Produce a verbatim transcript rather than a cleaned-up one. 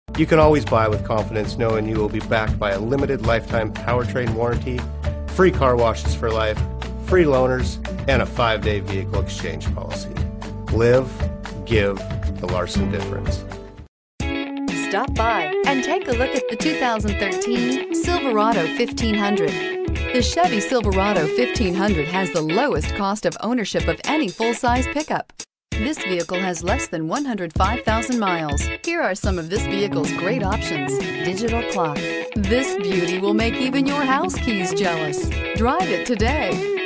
You can always buy with confidence knowing you will be backed by a limited lifetime powertrain warranty, free car washes for life, free loaners, and a five-day vehicle exchange policy. Live, give the Larson difference. Stop by and take a look at the two thousand thirteen Silverado fifteen hundred. The Chevy Silverado fifteen hundred has the lowest cost of ownership of any full-size pickup. This vehicle has less than one hundred five thousand miles. Here are some of this vehicle's great options: digital clock. This beauty will make even your house keys jealous. Drive it today.